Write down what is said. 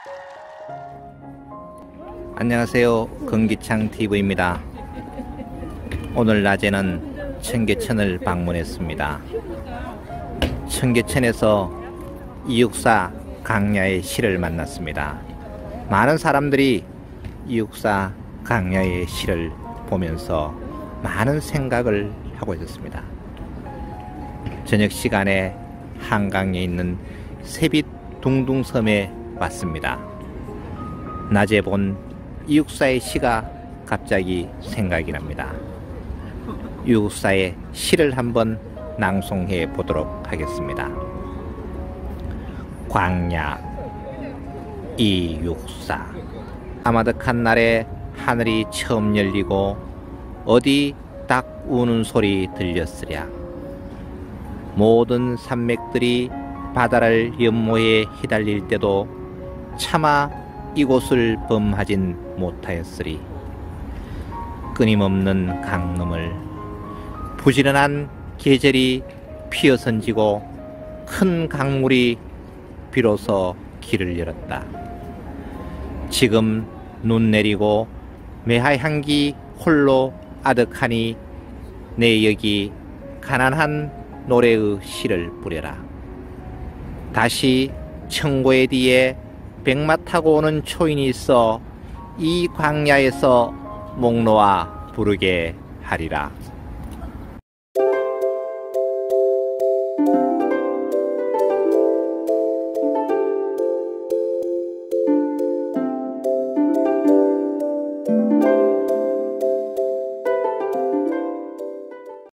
안녕하세요. 건기창TV입니다. 오늘 낮에는 청계천을 방문했습니다. 청계천에서 이육사 강야의 시를 만났습니다. 많은 사람들이 이육사 강야의 시를 보면서 많은 생각을 하고 있었습니다. 저녁 시간에 한강에 있는 새빛 둥둥섬에 왔습니다. 낮에 본 이육사의 시가 갑자기 생각이 납니다. 이육사의 시를 한번 낭송해 보도록 하겠습니다. 광야 이육사. 아마득한 날에 하늘이 처음 열리고 어디 딱 우는 소리 들렸으랴. 모든 산맥들이 바다를 연모해 휘달릴 때도 차마 이곳을 범하진 못하였으리. 끊임없는 강물을 부지런한 계절이 피어선지고 큰 강물이 비로소 길을 열었다. 지금 눈 내리고 매화 향기 홀로 아득하니 내 여기 가난한 노래의 시를 뿌려라. 다시 청고의 뒤에 백마 타고 오는 초인이 있어 이 광야에서 목 놓아 부르게 하리라.